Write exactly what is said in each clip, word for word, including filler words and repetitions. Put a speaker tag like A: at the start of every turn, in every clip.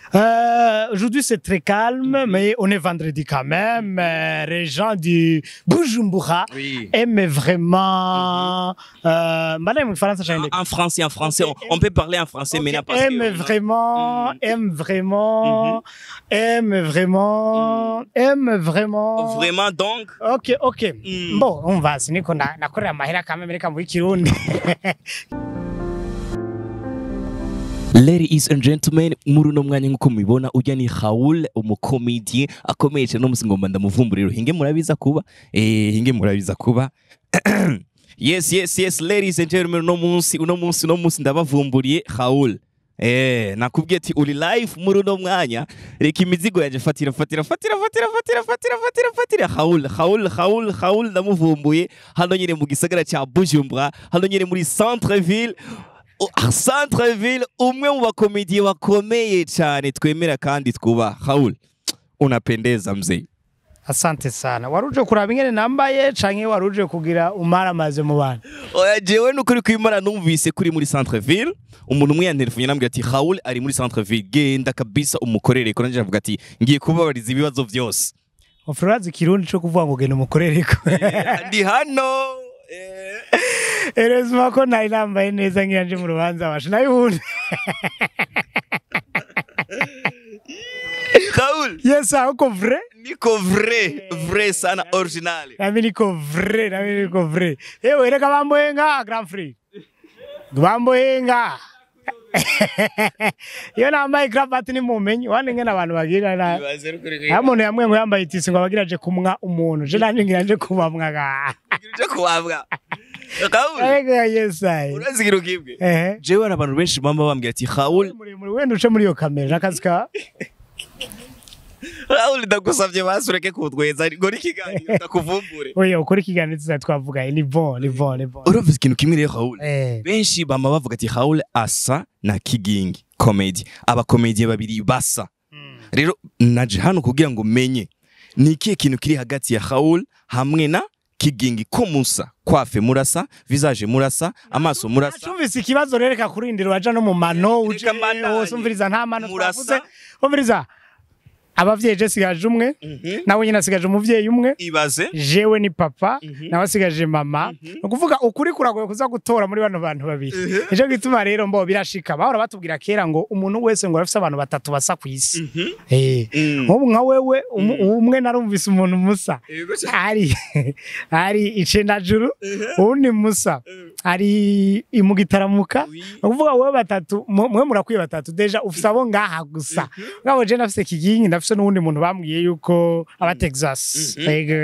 A: Euh, Aujourd'hui c'est très calme, mais on est vendredi quand même. Euh, les gens du Bujumbura oui. aiment vraiment. Euh, Madame,
B: en, en français, en français, on, on peut parler en français, okay. mais pas
A: aime
B: que
A: vraiment, mm. aime vraiment, mm -hmm. aime vraiment, mm. aime vraiment.
B: Vraiment donc.
A: Ok, ok. Mm. Bon, on va. C'est qu'on a, na kore amahera quand même, comme oui kirundi.
B: Ladies and gentlemen, muruno mwanya nkuko mubibona ujya ni RAOUL umukomedien akomeye cyane no musingomba ndamuvumburiro hinge murabiza kuba eh hinge murabiza kuba yes yes yes ladies and gentlemen no munsi uno munsi no munsi ndabavumburiye RAOUL eh nakubwiye ati uri live muruno mwanya reka imizigo yaje fatira fatira fatira fatira fatira fatira fatira fatira RAOUL RAOUL RAOUL RAOUL ndamuvumbuye hano nyine mu gisagara cya Bujumbura hano nyine muri centre ville centre ville umwe mu bakomedie bakomeye cyane twemera kandi twuba RAOUL unapendeza mzee.
A: Asante sana. Waruje kuraba ingene nambaye canke waruje kugira umaramaze mu bantu?
B: Oya jewe nukuri kwimara numvise kuri muri centre ville umuntu umwe yantelefone nambwiye ati RAOUL ari muri centre ville genda kabisa umukorere ko nanje avuga ati ngiye kubabariza ibibazo byose.
A: Ofurazi kirundi cyo kuvuga ngo genda umukorere ko.
B: Ndi hano
A: Erezuma ko nari nambaye neza nkiyanje mu rubanza washe nayundi.
B: RAOUL.
A: Yes, uko vrai?
B: Niko vrai, vrai sana original.
A: Nami niko vrai, nami niko vrai. Ewe reka bamboyenga grand frère. Bamboyenga. Yo nambaye cravat ni mumenyi wane ngena abantu bagira na. Hamuntu yamwe ngo yambaye itisi ngo bagiraje kumwa umuntu. Je nanje ngiraje kubamwa ga.
B: Ngiraje kubamwa. RAOUL.
A: Ega yesai.
B: Urazigira ukibwe. Eh. Jewe abantu benshi bamba bambwira ati RAOUL
A: muri muri wenda uce muri yo kamera nakazika.
B: RAOUL ndagusavye basureke kutweza ngo rikiganiro ndakuvumbure.
A: Oya ukora ikiganiro tuza twavuga ni bon ni bon ni bon.
B: Uruvuze ikintu kimwe rero RAOUL. Benshi bamba bavuga ati RAOUL asa na Kigingi comedy. Aba comedy babiri basa. Rero naje hano kugira ngo menye ni ikihe kintu kiri hagati ya RAOUL hamwe na Kigingi ko musa kwafe murasa visage murasa amaso murasa.
A: Cyumvise ikibazo rereka kurindira waja no mu mano uje wose umviriza nta mano twavuze. Umviriza abavyeyi je sigaje umwe nawe nyina sigaje umuvyeyi umwe
B: ibaze
A: jewe ni papa nawe sigaje mama no kuvuga ukuri kuragoye kuza gutora muri bano bantu babiri ejo gituma rero mbo birashika bahora batubwira kera ngo umuntu wese ngo afite abantu batatu basa ku isi eh ubu nka wewe umwe narumvise umuntu musa ari ari icenda juru undi musa ari imugitaramuka no kuvuga wewe batatu mwe murakwiye batatu deja ufite abo ngaha gusa ngabo je nafise Kigingi ndafise n'undi muntu bambwiye yuko aba Texas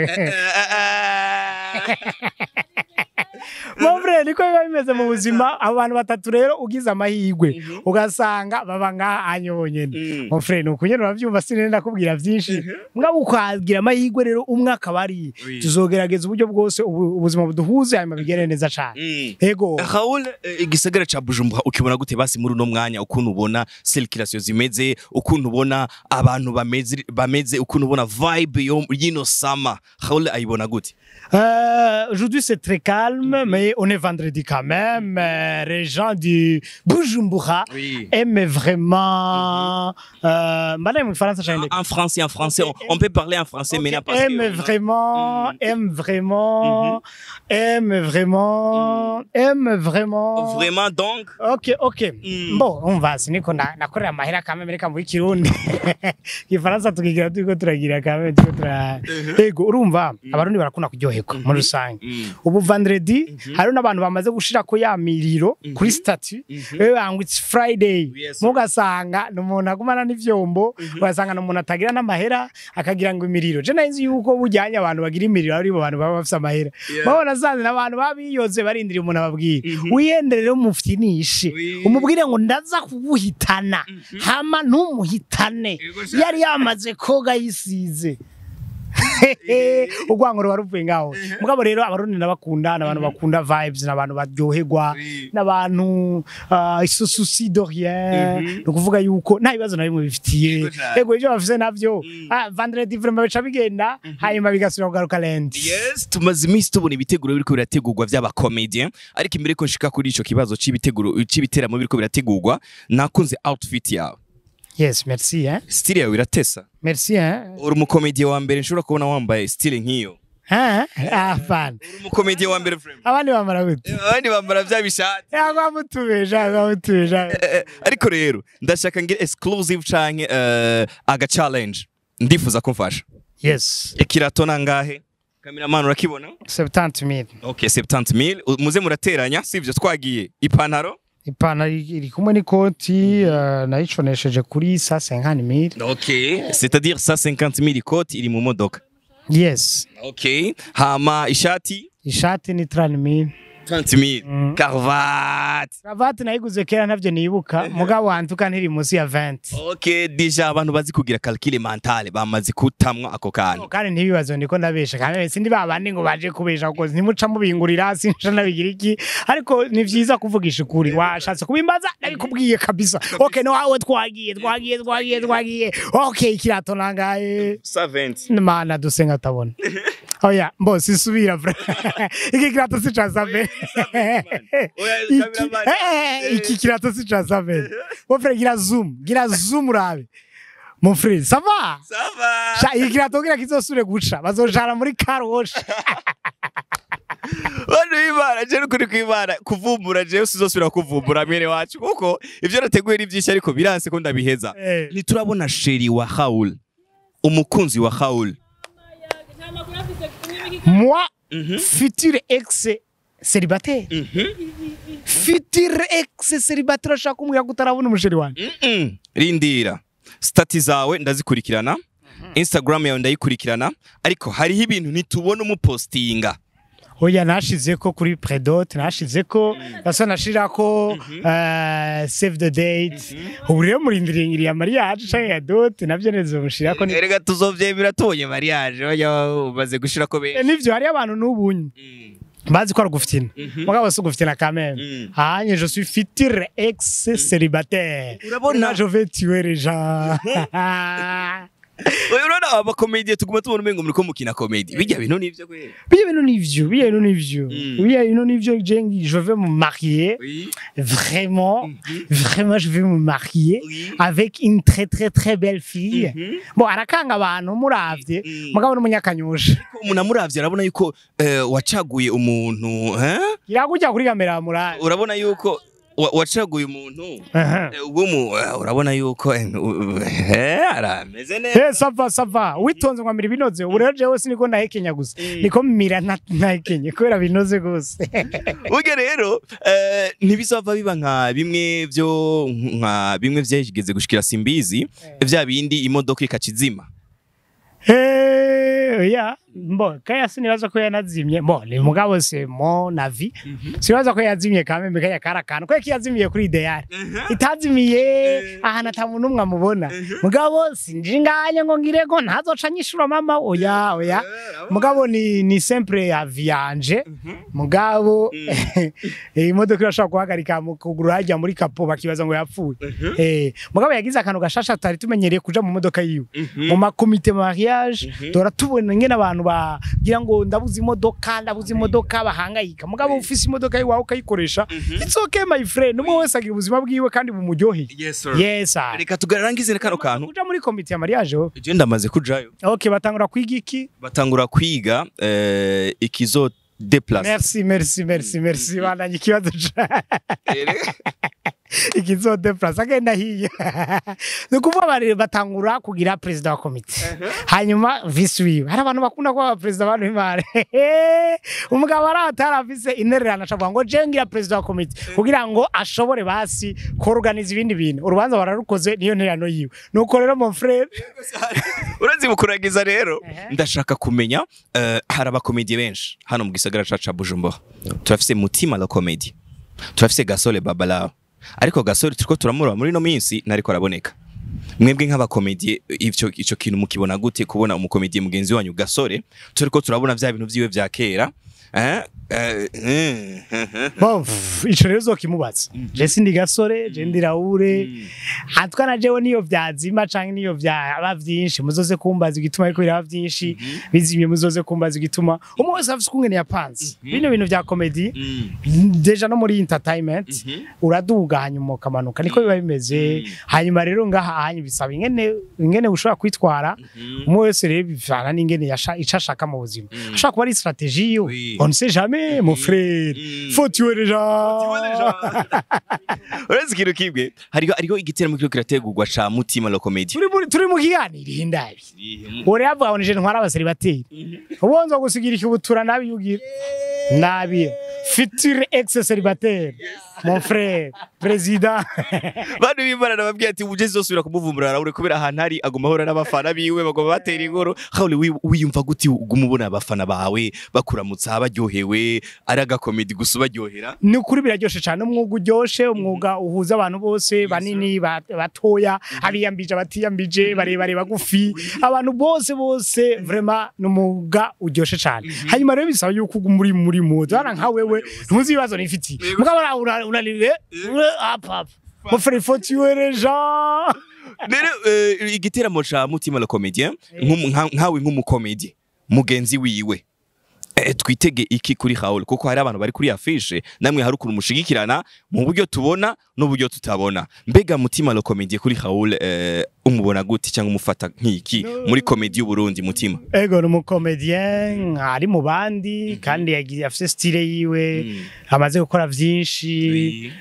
A: Mavre niko biba bimeze mu buzima abantu batatu rero ugize amahirwe ugasanga baba ngaha anyonyene mavre nuko nyene uravyumva sinenda kubwira byinshi mugabo ukwagira amahirwe rero umwe akabari tuzogerageza uburyo bwose ubuzima buduhuze hanyuma bigere neza cyane yego
B: RAOUL igisagara ca Bujumbura ukibona gute basi muri no mwanya ukuntu ubona circulation zimeze ukuntu ubona abantu bameze bameze ukuntu ubona vibe yo yino sama RAOUL ayibona gute?
A: Euh, aujourd'hui c'est très calme, mais on est vendredi quand même. Euh, les gens du Bujumbura oui. aiment vraiment. Euh, Madame,
B: en français, en français, on, on peut parler en français, okay. mais pas.
A: Aiment vraiment, aiment vraiment, aiment vraiment, aiment vraiment.
B: Vraiment donc.
A: Ok, ok. Mm. Bon, on va. C'est qu'on a, na kore amahera quand même, comme oui kirundi. Ifaransa tukigira tuko turagira quand même tuko tura. Ego urumva abarundi barakunda kuryoherwa muri rusange. Ubu vendredi hari n'abantu bamaze gushira ko ya miriro kuri statut wewe bangwa it's Friday mugasanga n'umuntu agumana n'ivyombo ugasanga n'umuntu atagira n'amahera akagira ngo imiriro je nazi yuko bujyanye abantu bagira imiriro ari bo bantu baba bafite amahera babona zanze n'abantu babiyoze barindira umuntu ababwira wiyenderere umufitinishe umubwire ngo ndaza kuguhitana hama ntumuhitane yari yamaze koga yisize ugwangoro waruvuye ngaho mugabo rero abarundi nabakunda nabantu bakunda vibes nabantu baryoherwa nabantu isususi de rien no kuvuga yuko nta bibazo nabimwe bifitiye ego ivyo bafise navyo vendredi vraiment bica bigenda hanyuma bigasubira kugaruka lendi.
B: Yes, tumaze iminsi tubona ibiteguro biriko birategurwa vy'aba comédien ariko imbere ko nshika kuri ico kibazo c'ibiteguro c'ibiteramo biriko birategurwa nakunze outfit yawe.
A: Yes, merci hein.
B: Style yawe iratesa.
A: Merci hein.
B: Uri umukomedie wa mbere nshobora kubona wambaye style nk'iyo.
A: Ah, ah fan.
B: Uri umukomedie wa mbere frame.
A: Abandi bambara gute?
B: Abandi bambara vya bishati.
A: Yagwa mutubeja, yagwa mutubeja.
B: Ariko rero ndashaka ngire exclusive canke uh, aga challenge. Ndifuza kumfasha.
A: Yes.
B: Ikirato nangahe? Cameraman urakibona?
A: seventy mille.
B: Okay, seventy mille. Muze murateranya sivyo twagiye. Ipantaro?
A: Ipantaro iri kumwe n'ikoti uh, nayiconesheje kuri cent cinquante mille.
B: Okay, c'est-à-dire cent cinquante mille ikoti iri mu modoka.
A: Yes.
B: Okay, hama ishati?
A: Ishati ni trente mille.
B: trente mille. Mm. Cravate.
A: Cravate nayiguze kera ntavyo nibuka, mugabo wantuka ntiri musi ya vingt.
B: Okay, deja abantu bazi kugira calcul mentale bamazi kutamwa ako kana.
A: Kandi ntibibazo ndiko ndabesha kandi sindi babandi ngo baje kubesha kuko ntimuca mubingurira sinsha nabigira iki ariko ni vyiza kuvugisha ukuri washatse kubimbaza nabikubwiye kabisa. Okay, no awe twagiye twagiye twagiye twagiye. Okay, kirato nangaye
B: cent vingt.
A: Mana dusenga tabona. Oya, mbo sisubira bra. Iki kirato si chazabe. Iki kirato si chazabe. Mon frère, gira zoom, gira zoom urabe. Mon frère, ça va?
B: Ça va.
A: Cha iki kirato gira kizosure guca, bazojana muri karoshe.
B: Wano ibara je kuri kwibara kuvumbura je usizosubira kuvumbura mwene wacu kuko ivyo nateguye ni byinshi ariko biranse ko ndabiheza. Niturabona sheri wa Raoul. Umukunzi wa Raoul.
A: Moi, mm-hmm. futur ex célibataire. Mm-hmm. Futur ex célibataire ashaka kumwira gutarabona umusheri wanje.
B: Mm-mm. Rindira. Stati zawe ndazikurikirana. Mm-hmm. Instagram yawe ndayikurikirana ariko hariho ibintu nitubona umupostinga.
A: Oya nashize ko kuri Predote nashize ko basa nashira ko save the date uriye murindiriye ya mariage cyangwa ya dot navyo nezo mushira ko
B: erega tuzovyemera tubonye mariage oya ubaze gushira ko be
A: nivyo hari abantu n'ubunye bazi ko aruguftina mugabo so guftina quand même hanye je suis futur ex célibataire
B: urabona
A: je vais tuer les gens.
B: Oyo rona aba comédie tuguma tubona umengo muri ko mukina comédie bijya bintu nivyo kwera
A: bijya bintu nivyo bijya bintu nivyo bijya bintu nivyo jengi je vais me marier vraiment vraiment je vais me marier avec une très très très belle fille bon arakanga abantu muravye mugabo n'umunyakanyosha
B: umuntu amuravye arabona yuko wacaguye umuntu hein
A: iragujya kuri kamera muraje
B: urabona yuko wacaguye umuntu ubwo mu urabona yuko eh arameze neza
A: eh sava sava witonze ngo amira binoze ureje wese niko ndahekenya gusa niko mira ntahekenye kubera binoze gose
B: uge rero eh ntibizava biba nka bimwe byo nka bimwe vyegeze gushikira simbizi vya bindi imodoka ikacizima
A: eh ya mbo kaya sinibaza ko yanazimye mbo ni mugabo se mon avis sinibaza ko yazimye kamembe kaya karakana ko yakiyazimiye kuri ideal itazimiye ahana tamuntu umwe amubona mugabo sinjinganye ngo ngirego ntazoca nyishura mama oya oya mugabo ni ni simple ya vianje mugabo imodoka irashaka guhagarika mu kuguru hajya muri kapo bakibaza ngo yapfuye eh mugabo yagize akantu gashasha tutari tumenyereye kuja mu modoka yiwe mu makomite mariage dora tubona ngene abantu bagira ngo ndabuze imodoka ndabuze imodoka bahangayika mugabo ufise imodoka yiwawe ukayikoresha it's okay my friend umwe wese agira ubuzima bwiwe kandi bumuryoheye.
B: Yes sir.
A: Yes sir.
B: Reka tugarangize kano kantu
A: kuja muri komite ya mariage ho
B: je ndamaze kujayo.
A: Okay batangura kwiga iki
B: batangura kwiga eh ikizo déplace.
A: Merci merci merci merci bana ikibazo ikizo déplace agenda hiye nukuvuga bari batangura kugira president wa komite hanyuma vice wiwe hari abantu bakunda kwa president abantu imare umugabo aratarafise inererana acavuga ngo jengira president wa komite kugira ngo ashobore basi ko organize ibindi bintu urubanza bararukoze niyo nterano yiwe nuko rero mon frère
B: urazi bukuragiza rero ndashaka kumenya hari abakomedie benshi hano mu gisagara ca Bujumbura turafise Mutima la comédie turafise Gasole Babalao ariko Gasole turiko turamura muri no minsi nariko araboneka mwebwe nk'abakomedie ivyo ico kintu mukibona gute kubona umukomedie mugenzi wanyu Gasole turiko turabona vya bintu vyiwe vya kera eh
A: Bon, ico rero zokimubaza. Je sindi gasore, je ndi Raoul. Hatwa na jewe niyo vyazima canke niyo vyaba vyinshi muzoze kumbaza igituma ariko biraba vyinshi bizimye muzoze kumbaza igituma. Umwe wese afise kungene yapanze. Bino bintu vya comedy deja no muri entertainment uraduga hanyuma ukamanuka niko biba bimeze. Hanyuma rero ngaha hanyuma bisaba ingene ingene ushobora kwitwara. Umwe wese rero bivana n'ingene icashaka mu buzima. Ashaka kuba ari stratégie yo. On ne sait jamais mon frère. Faut tuer les gens.
B: Uretse ikintu kibwe hariho hariho igiteramo kiro kirategurwa ca mutima lo comedy.
A: Turi muri turi mu kiganiro hindabi. Ore yavuga ngo je ntwara abaseribateri. Ubonzo gusigira ikibutura nabi yugira. Nabi. Futur ex célibataire. Mon frère, président.
B: Bandi bimana nababwiye ati uje zosubira kumuvumbura Raoul kubera ahantu ari aguma hora n'abafana biwe bagoma batera ingoro. Raoul wiyumva guti ugumubona abafana bawe bakuramutsa baryohewe ari aga comedy gusa baryohera.
A: Ni ukuri biraryoshe cyane umwuga uryoshe umwuga uhuza abantu bose banini batoya abiyambije abatiyambije barebare bagufi abantu bose bose vraiment numwuga uryoshe cyane. Hanyuma rero bisaba yuko muri muri modo ara nka wewe ntuzi ibibazo nifiti. Mugabo unalive hapa mon frère faut tuer les gens.
B: Rero igiteramo ca mutima le comédien nkawe nk'umukomedi mugenzi wiwe twitege iki kuri Raoul kuko hari abantu bari kuri affiche namwe hari ukuru mushigikirana mu buryo tubona n'uburyo tutabona. Mbega mutima le comédien kuri Raoul umubona guti cyangwa umufata nk'iki muri comedy y'u Burundi mutima?
A: Ego no comédien ari mu bandi kandi yagiye afite style yiwe amaze gukora vyinshi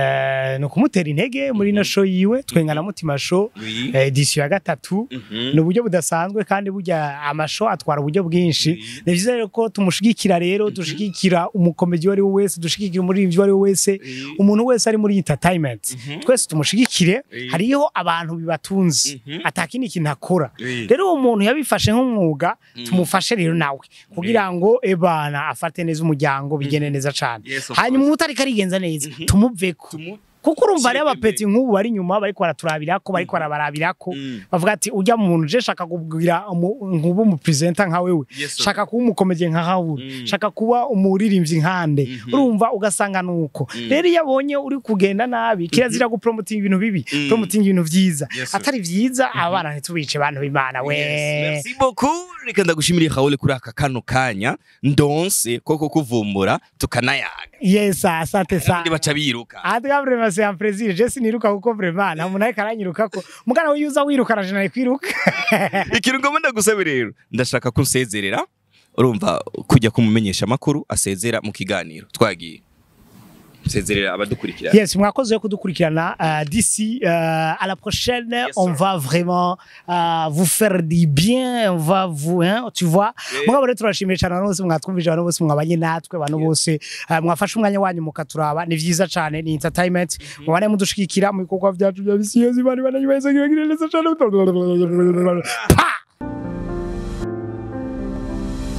A: eh no kumutera intege muri no show yiwe twengana mutima show edition ya gatatu no buryo budasanzwe kandi burya amashow atwara uburyo bwinshi. Nivyo ko tumushigikira rero dushigikira umukomedi wari wese dushigikira muri ivyo wari wese umuntu wese ari muri entertainment twese tumushigikire. Hariho abantu bibatunze atakini kintu akora rero umuntu yabifashe nk'umwuga tumufashe rero nawe kugira ngo ebana afate neza umuryango bigene neza cyane. Hanyuma utari karigenza neza tumuveko kuko urumva ari abapeti nk'ubu bari nyuma bari kwaraturabirako bari kwarabarabirako bavuga ati ujya mu muntu je shaka kubwira nk'ubu umu presenter nka wewe shaka kuba umukomedie nka Raoul shaka kuba umuririmbyi nkande urumva ugasanga nuko rero yabonye uri kugenda nabi kirazira gu promoting ibintu bibi promoting ibintu vyiza atari vyiza abana ntitubice abantu b'Imana we.
B: Merci beaucoup reka ndagushimira Raoul kuri aka kano kanya ndonse koko kuvumbura tukanayaga.
A: Yes asante sana
B: ndi baca biruka
A: atwa vraiment c'est un plaisir je siniruka kuko vraiment nta muntu akaranyiruka ko mugana uyuza wiruka rajana kwiruka.
B: Ikintu ngomba ndagusaba rero ndashaka kunsezerera urumva kujya kumumenyesha makuru asezera mu kiganiro twagiye sezerera abadukurikira.
A: Yes mwakoze yo kudukurikirana uh, d'ici uh, à la prochaine. Yes, on va vraiment uh, vous faire du bien on va vous hein, tu vois mugabo rero turashimira cyane bose mwatwumvije abantu bose mwabanye natwe abantu bose mwafashe umwanya wanyu mukaturaba ni vyiza cyane ni entertainment mubane mudushikikira mu bikorwa byacu bya bisiyo zibari banayibeza neza cyane.